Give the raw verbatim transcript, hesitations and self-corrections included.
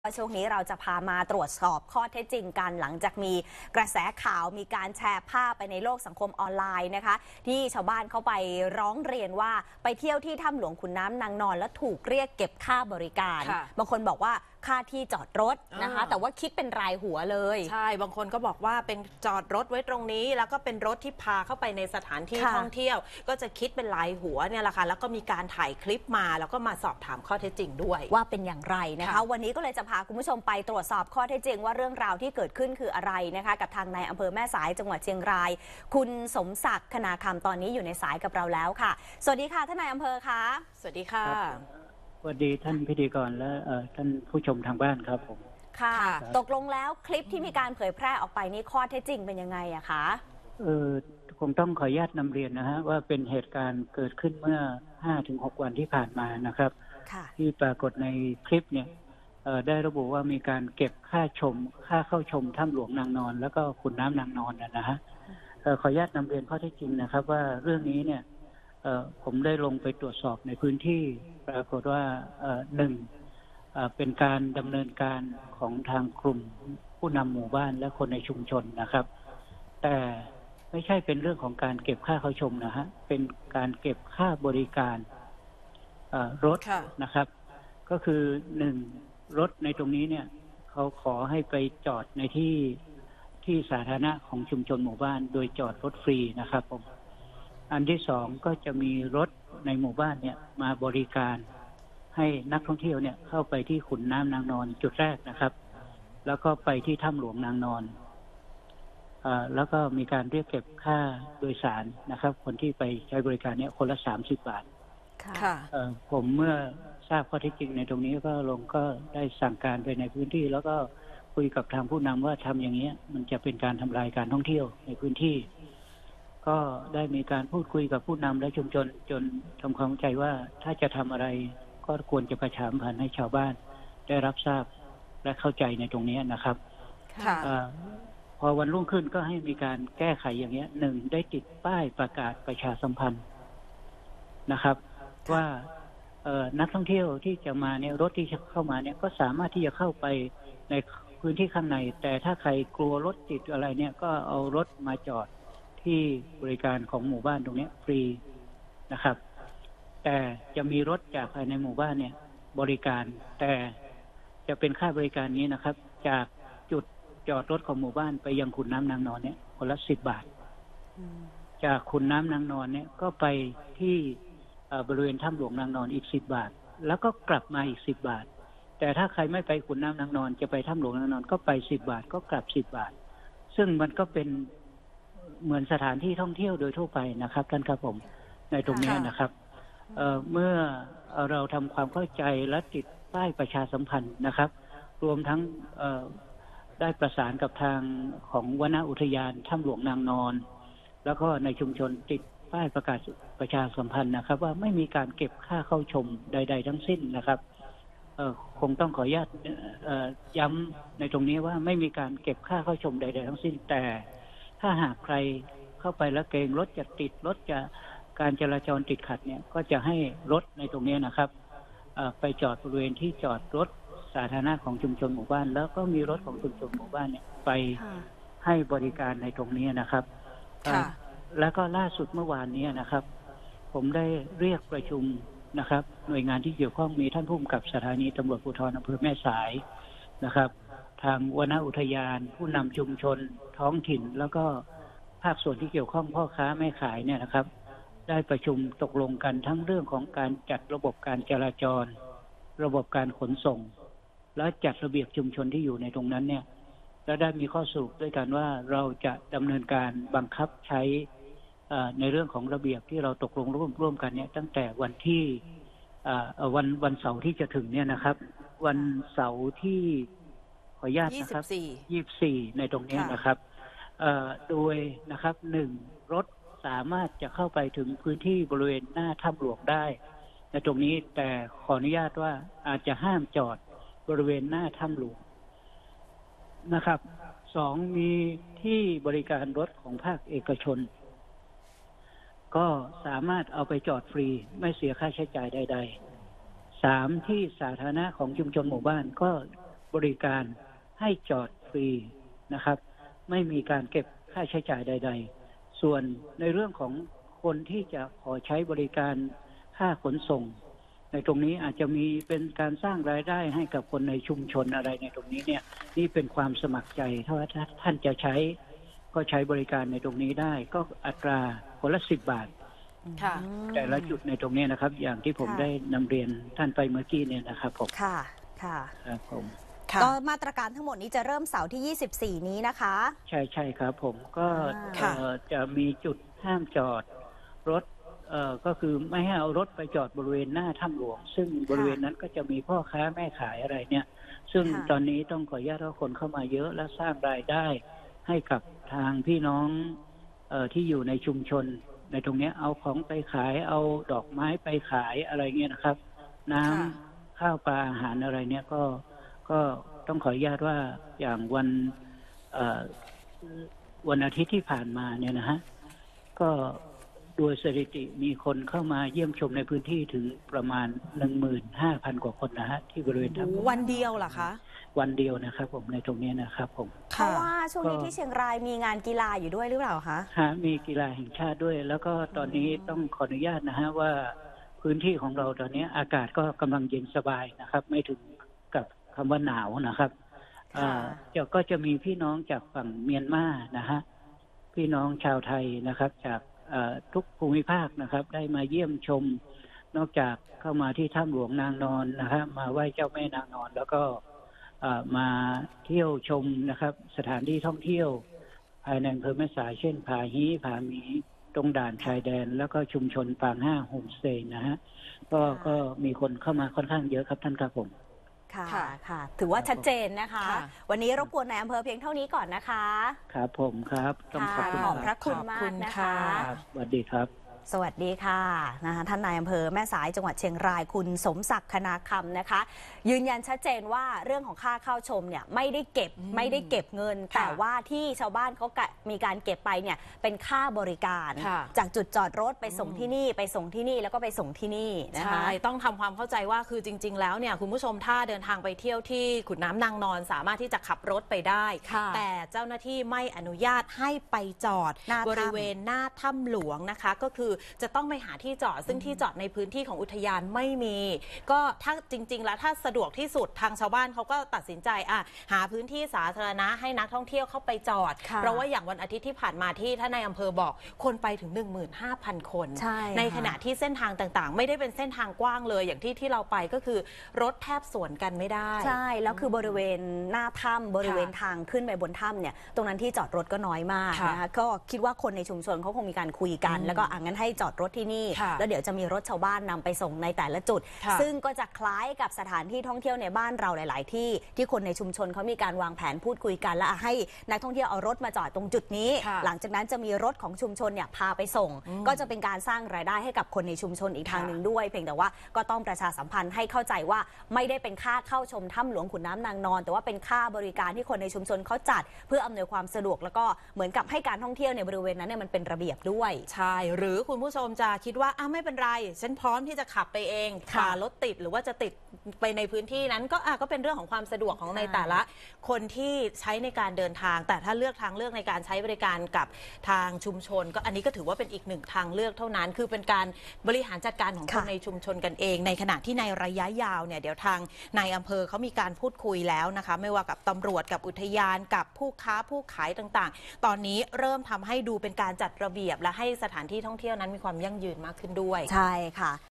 ช่วงนี้เราจะพามาตรวจสอบข้อเท็จจริงกันหลังจากมีกระแสข่าวมีการแชร์ภาพไปในโลกสังคมออนไลน์นะคะที่ชาวบ้านเข้าไปร้องเรียนว่าไปเที่ยวที่ถ้ำหลวงขุนน้ำนางนอนแล้วถูกเรียกเก็บค่าบริการบางคนบอกว่าค่าที่จอดรถนะคะแต่ว่าคิดเป็นรายหัวเลยใช่บางคนก็บอกว่าเป็นจอดรถไว้ตรงนี้แล้วก็เป็นรถที่พาเข้าไปในสถานที่ท่องเที่ยวก็จะคิดเป็นรายหัวเนี่ยแหละค่ะแล้วก็มีการถ่ายคลิปมาแล้วก็มาสอบถามข้อเท็จจริงด้วยว่าเป็นอย่างไรนะคะวันนี้ก็เลยจะพาคุณผู้ชมไปตรวจสอบข้อเท็จจริงว่าเรื่องราวที่เกิดขึ้นคืออะไรนะคะกับทางนายอำเภอแม่สายจังหวัดเชียงรายคุณสมศักดิ์คณาคำตอนนี้อยู่ในสายกับเราแล้วค่ะสวัสดีค่ะท่านนายอำเภอคะสวัสดีค่ะสวัสดีท่านพิธีกรและท่านผู้ชมทางบ้านครับผมค่ะตกลงแล้วคลิปที่มีการเผยแพร่ออกไปนี่ข้อเท็จจริงเป็นยังไงอะคะเออคงต้องขออนุญาตนำเรียนนะฮะว่าเป็นเหตุการณ์เกิดขึ้นเมื่อ ห้าถึงหก วันที่ผ่านมานะครับที่ปรากฏในคลิปเนี่ยได้ระบุว่ามีการเก็บค่าชมค่าเข้าชมถ้ำหลวงนางนอนแล้วก็ขุนน้ำนางนอนนะฮะขออนุญาตนำเรียนข้อเท็จจริงนะครับว่าเรื่องนี้เนี่ยผมได้ลงไปตรวจสอบในพื้นที่ปรากฏว่าหนึ่งเป็นการดำเนินการของทางกลุ่มผู้นำหมู่บ้านและคนในชุมชนนะครับแต่ไม่ใช่เป็นเรื่องของการเก็บค่าเข้าชมนะฮะเป็นการเก็บค่าบริการรถนะครับก็คือหนึ่งรถในตรงนี้เนี่ยเขาขอให้ไปจอดในที่ที่สาธารณะของชุมชนหมู่บ้านโดยจอดรถฟรีนะครับผมอันที่สองก็จะมีรถในหมู่บ้านเนี่ยมาบริการให้นักท่องเที่ยวเนี่ยเข้าไปที่ขุนน้ำนางนอนจุดแรกนะครับแล้วก็ไปที่ถ้ำหลวงนางนอนอ่าแล้วก็มีการเรียกเก็บค่าโดยสารนะครับคนที่ไปใช้บริการเนี่ยคนละสามสิบบาทค่ะเอ่อผมเมื่อทราบข้อเท็จจริงในตรงนี้ก็ลงก็ได้สั่งการไปในพื้นที่แล้วก็คุยกับทางผู้นำว่าทำอย่างนี้มันจะเป็นการทำลายการท่องเที่ยวในพื้นที่ก็ได้มีการพูดคุยกับผู้นำและชุมชนจนทำความเข้าใจว่าถ้าจะทำอะไรก็ควรจะประชาสัมพันธ์ให้ชาวบ้านได้รับทราบและเข้าใจในตรงนี้นะครับพอวันรุ่งขึ้นก็ให้มีการแก้ไขอย่างนี้หนึ่งได้ติดป้ายประกาศประชาสัมพันธ์นะครับว่านักท่องเที่ยวที่จะมาเนี่ยรถที่จะเข้ามาเนี่ยก็สามารถที่จะเข้าไปในพื้นที่ข้างในแต่ถ้าใครกลัวรถติดอะไรเนี่ยก็เอารถมาจอดที่บริการของหมู่บ้านตรงนี้ฟรีนะครับแต่จะมีรถจากภายในหมู่บ้านเนี่ยบริการแต่จะเป็นค่าบริการนี้นะครับจากจุดจอดรถของหมู่บ้านไปยังขุนน้ำนางนอนเนี่ยคนละสิบบาทจากขุนน้ำนางนอนเนี่ยก็ไปที่บริเวณถ้ำหลวงนางนอนอีกสิบบาทแล้วก็กลับมาอีกสิบบาทแต่ถ้าใครไม่ไปขุนน้ำนางนอนจะไปถ้ำหลวงนางนอนก็ไปสิบบาทก็กลับสิบบาทซึ่งมันก็เป็นเหมือนสถานที่ท่องเที่ยวโดยทั่วไปนะครับท่านครับผมในตรงนี้นะครับเอ่อเมื่อเราทำความเข้าใจและติดป้ายประชาสัมพันธ์นะครับรวมทั้งเอ่อได้ประสานกับทางของวนอุทยานถ้ำหลวงนางนอนแล้วก็ในชุมชนติดป้ายประกาศประชาสัมพันธ์นะครับว่าไม่มีการเก็บค่าเข้าชมใดๆทั้งสิ้นนะครับเอ่อคงต้องขออนุญาตเอ่อย้ำในตรงนี้ว่าไม่มีการเก็บค่าเข้าชมใดๆทั้งสิ้นแต่ถ้าหากใครเข้าไปแล้วเกรงรถจะติดรถจะการจราจรติดขัดเนี่ยก็จะให้รถในตรงนี้นะครับไปจอดบริเวณที่จอดรถสาธารณะของชุมชนหมู่บ้านแล้วก็มีรถของชุมชนหมู่บ้านเนี่ยไปให้บริการในตรงนี้นะครับแล้วก็ล่าสุดเมื่อวานนี้นะครับผมได้เรียกประชุมนะครับหน่วยงานที่เกี่ยวข้องมีท่านผู้กำกับสถานีตำรวจภูธรอำเภอแม่สายนะครับทางวนอุทยานผู้นำชุมชนท้องถิ่นแล้วก็ภาคส่วนที่เกี่ยวข้องพ่อค้าแม่ขายเนี่ยนะครับได้ประชุมตกลงกันทั้งเรื่องของการจัดระบบการจราจรระบบการขนส่งและจัดระเบียบชุมชนที่อยู่ในตรงนั้นเนี่ยและได้มีข้อสรุปด้วยกันว่าเราจะดำเนินการบังคับใช้ในเรื่องของระเบียบที่เราตกลงร่วมร่วมกันเนี่ยตั้งแต่วันที่วันวันเสาร์ที่จะถึงเนี่ยนะครับวันเสาร์ที่ขออนุญาตนะครับยี่สิบสี่ในตรงนี้นะครับโดยนะครับหนึ่งรถสามารถจะเข้าไปถึงพื้นที่บริเวณหน้าถ้ำหลวงได้ในตรงนี้แต่ขออนุญาตว่าอาจจะห้ามจอดบริเวณหน้าถ้ำหลวงนะครับสองมีที่บริการรถของภาคเอกชนก็สามารถเอาไปจอดฟรีไม่เสียค่าใช้จ่ายใดๆสามที่สาธารณะของชุมชนหมู่บ้านก็บริการให้จอดฟรีนะครับ ไม่มีการเก็บค่าใช้จ่ายใดๆส่วนในเรื่องของคนที่จะขอใช้บริการค่าขนส่งในตรงนี้อาจจะมีเป็นการสร้างรายได้ให้กับคนในชุมชนอะไรในตรงนี้เนี่ยนี่เป็นความสมัครใจถ้าท่านจะใช้ก็ใช้บริการในตรงนี้ได้ก็อัตราคนละสิบบาทค่ะแต่ละจุดในตรงนี้นะครับอย่างที่ผมได้นำเรียนท่านไปเมื่อกี้เนี่ยนะครับผมค่ะค่ะครับผมก็มาตรการทั้งหมดนี้จะเริ่มเสาร์ที่ยี่สิบสี่นี้นะคะใช่ใช่ครับผมก็จะมีจุดห้ามจอดรถเอ่อก็คือไม่ให้เอารถไปจอดบริเวณหน้าถ้ำหลวงซึ่งบริเวณนั้นก็จะมีพ่อค้าแม่ขายอะไรเนี่ยซึ่งตอนนี้ต้องขออนุญาตให้คนเข้ามาเยอะและสร้างรายได้ให้กับทางพี่น้องเอ่อที่อยู่ในชุมชนในตรงนี้เอาของไปขายเอาดอกไม้ไปขายอะไรเงี้ยนะครับน้ำข้าวปลาอาหารอะไรเนี่ยก็ก็ต้องขออนุญาตว่าอย่างวันวันอาทิตย์ที่ผ่านมาเนี่ยนะฮะก็โดยสถิติมีคนเข้ามาเยี่ยมชมในพื้นที่ถึงประมาณหนึ่งหมื่นห้าพันกว่าคนนะฮะที่บริเวณทั้งวันเดียวเหรอคะวันเดียวนะครับผมในตรงนี้นะครับผมเพราะว่าช่วงนี้ที่เชียงรายมีงานกีฬาอยู่ด้วยหรือเปล่าคะฮะมีกีฬาแห่งชาติด้วยแล้วก็ตอนนี้ต้องขออนุญาตนะฮะว่าพื้นที่ของเราตอนนี้อากาศก็กำลังเย็นสบายนะครับไม่ถึงกับคำว่าหนาวนะครับจะก็จะมีพี่น้องจากฝั่งเมียนมานะฮะพี่น้องชาวไทยนะครับจากทุกภูมิภาคนะครับได้มาเยี่ยมชมนอกจากเข้ามาที่ถ้ำหลวงนางนอนนะครับมาไหว้เจ้าแม่นางนอนแล้วก็มาเที่ยวชมนะครับสถานที่ท่องเที่ยวภายในอำเภอแม่สายเช่นผาฮีผาหมีตรงด่านชายแดนแล้วก็ชุมชนปางห้าโฮมสเตย์นะฮะก็ก็มีคนเข้ามาค่อนข้างเยอะครับท่านครับผมค่ะค่ะถือว่าชัดเจนนะคะวันนี้รบกวนในอำเภอเพียงเท่านี้ก่อนนะคะครับผมครับต้องขอบคุณขอบพระคุณมากนะคะสวัสดีครับสวัสดีค่ะนะคะท่านนายอำเภอแม่สายจังหวัดเชียงรายคุณสมศักดิ์คณาคำนะคะยืนยันชัดเจนว่าเรื่องของค่าเข้าชมเนี่ยไม่ได้เก็บไม่ได้เก็บเงินแต่ว่าที่ชาวบ้านเขามีการเก็บไปเนี่ยเป็นค่าบริการจากจุดจอดรถไปส่งที่นี่ไปส่งที่นี่แล้วก็ไปส่งที่นี่นะคะใช่ต้องทำความเข้าใจว่าคือจริงๆแล้วเนี่ยคุณผู้ชมถ้าเดินทางไปเที่ยวที่ขุนน้ำนางนอนสามารถที่จะขับรถไปได้แต่เจ้าหน้าที่ไม่อนุญาตให้ไปจอดบริเวณหน้าถ้ำหลวงนะคะก็คือจะต้องไปหาที่จอดซึ่งที่จอดในพื้นที่ของอุทยานไม่มีก็ถ้าจริงๆแล้วถ้าสะดวกที่สุดทางชาวบ้านเขาก็ตัดสินใจอ่ะหาพื้นที่สาธารณะให้นักท่องเที่ยวเข้าไปจอดเพราะว่าอย่างวันอาทิตย์ที่ผ่านมาที่ท่านนายอำเภอบอกคนไปถึง หนึ่งหมื่นห้าพัน คนใ, ในขณะที่เส้นทางต่างๆไม่ได้เป็นเส้นทางกว้างเลยอย่างที่ที่เราไปก็คือรถแทบสวนกันไม่ได้ใช่แล้วคือบริเวณหน้าถ้ำบริเวณทางขึ้นไปบนถ้ำเนี่ยตรงนั้นที่จอดรถก็น้อยมากนะคะก็คิดว่าคนในชุมชนเขาคงมีการคุยกันแล้วก็อ่ะงั้นให้จอดรถที่นี่แล้วเดี๋ยวจะมีรถชาวบ้านนำไปส่งในแต่ละจุดซึ่งก็จะคล้ายกับสถานที่ท่องเที่ยวในบ้านเราหลายๆที่ที่คนในชุมชนเขามีการวางแผนพูดคุยกันแล้วให้นักท่องเที่ยวเอารถมาจอดตรงจุดนี้หลังจากนั้นจะมีรถของชุมชนเนี่ยพาไปส่งก็จะเป็นการสร้างรายได้ให้กับคนในชุมชนอีกทางหนึ่งด้วยเพียงแต่ว่าก็ต้องประชาสัมพันธ์ให้เข้าใจว่าไม่ได้เป็นค่าเข้าชมถ้ำหลวงขุนน้ำนางนอนแต่ว่าเป็นค่าบริการที่คนในชุมชนเขาจัดเพื่ออำนวยความสะดวกแล้วก็เหมือนกับให้การท่องเที่ยวในบริเวณนั้นเนี่ยมันเป็นระเบียบด้วยใช่หรือคุณผู้ชมจะคิดว่าอ้าวไม่เป็นไรฉันพร้อมที่จะขับไปเองฝ่ารถติดหรือว่าจะติดไปในพื้นที่นั้นก็อ่ะก็เป็นเรื่องของความสะดวกของในแต่ละคนที่ใช้ในการเดินทางแต่ถ้าเลือกทางเลือกในการใช้บริการกับทางชุมชนก็อันนี้ก็ถือว่าเป็นอีกหนึ่งทางเลือกเท่านั้นคือเป็นการบริหารจัดการของคนในชุมชนกันเองในขณะที่ในระยะยาวเนี่ยเดี๋ยวทางนายอำเภอเขามีการพูดคุยแล้วนะคะไม่ว่ากับตำรวจกับอุทยานกับผู้ค้าผู้ขายต่างๆตอนนี้เริ่มทำให้ดูเป็นการจัดระเบียบและให้สถานที่ท่องเที่ยวนั้นมีความยั่งยืนมากขึ้นด้วยใช่ค่ะ